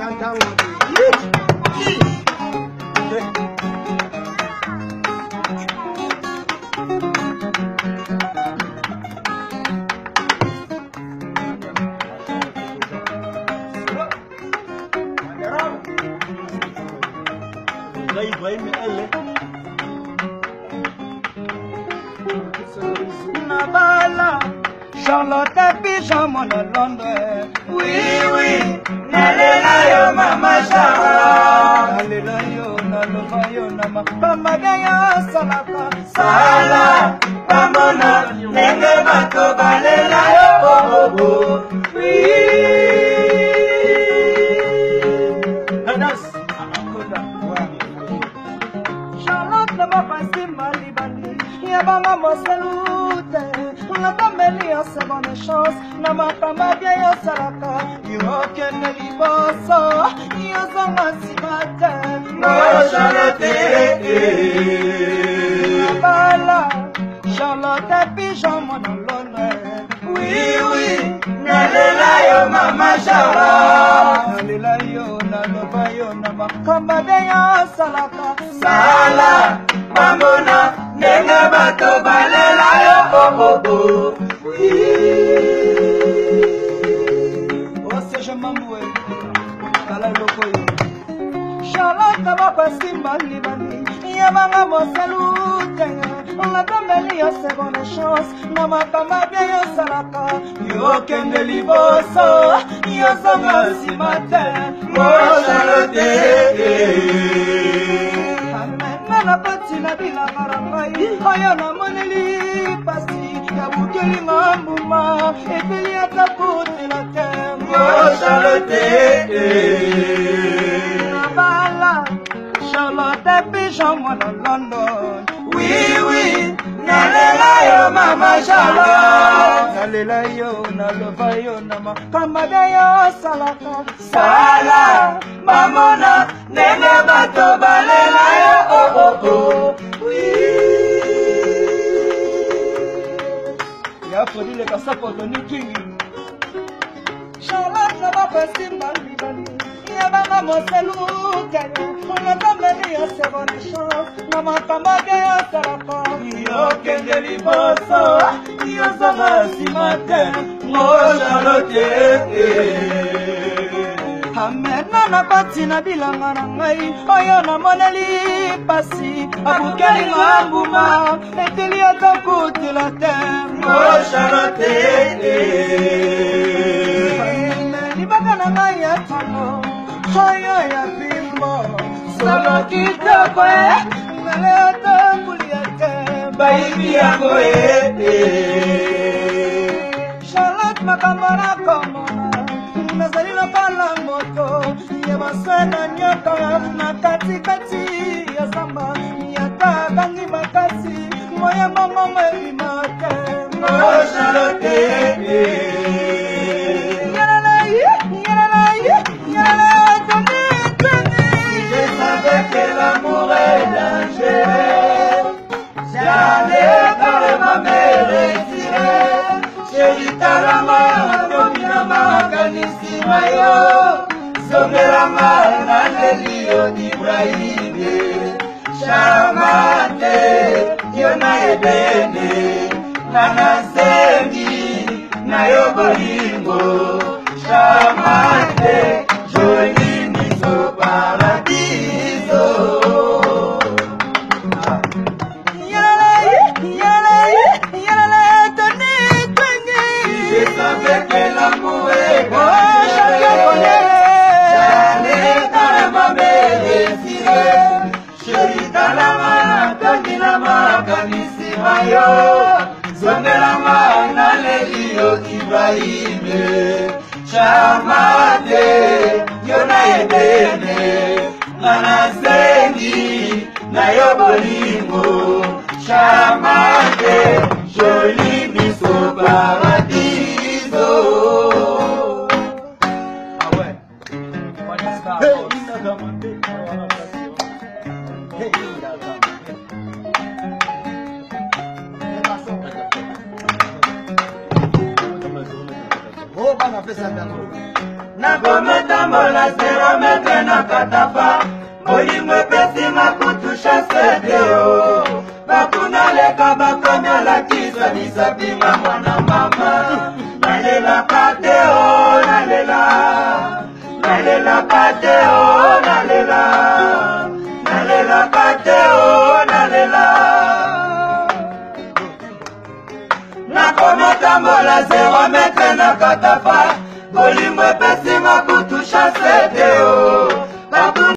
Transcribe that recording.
Nabala, Charlotte Pigeon, mon Londres. Oui, oui, nalela yo mama Charlotte. Nalela yo, naloba yo nama. Pamada ya salaka. Sala, pamona, nenge bato balela yo bobo. Oui. Charlotte nama pasi malibani. Yabama moselute. La famille a seconde chance, na makamba bien yo salaka, yo kene liboso, yo zonga simate, mo Charlotte, Bala, Charlotte Pigeon mon Londres, oui oui, nalela yo mama Charlotte, nalela yo naloba yo na makamba bien yo salaka, sala, mamona. Nenge bato balela yo bobo. Ose je mamwe kala loko yo. Charlotte baba simba libani. Yabanga mosalute. On a tombé yo seconde chance. Na makamba bien yo salaka. Yo kende liboso. Yo zonga simate. Mo Charlotte. Na pati na bila maramai aya na moneli pasi ya bukeli ngambuma eteli atakote la tembo Charlotte Nabala Charlotte Pigeon mon London oui oui nalela yo mama Charlotte nalela yo naloba yo nama kamada yo salaka sala mamona nenge bato balela yo ya podi le kasapoto ni kingi Charlotte na bapesi malibani ya banga moselu kanya ona kameli ya seconde chance na makamba ya salaka yo kende liboso yo zonga simate mo Charlotte Amena na pati na bilanga na ngai oyo na moneli pasi abukeli ngambuma eteli atakutila tembo Charlotte libaka na ngai ya tano oyo ya bimbo solo kitoko ngale atakulia te baibi yango Charlotte makambo na komona nazali lokola moto ya basana nyoka na katikati ya zamba yatakangi makasi moya mongo mebimake mo Charlotte je savais que l'amour est dangereux j'allais carrément me retirer chérie talama domina makanisi mayo zongelanga na lelio Ibrahime Charmante yo na ebene na nasengi na yo bolingo Charmante joli miso paradiso savais que l'amour est bon, j'allais carrément me désirer. Chérie Talama, Tandilama, Kanissima yo, Zondelama, Nalelio, Ibrahime, Charmante, Yona Edene, Nanasengi, Nayo Bolingo, Charmante, joli miso paradis. nakomotambola 0 metre na katafa bolingo epesinga kutusha sedeo bakuna leka bakomi olakisa bisapinga mwana mama nalelaka te o nalelaka te o nalelaka te o nakomotambola 0 metre na katafa bolingo epesinga kutusha sedeo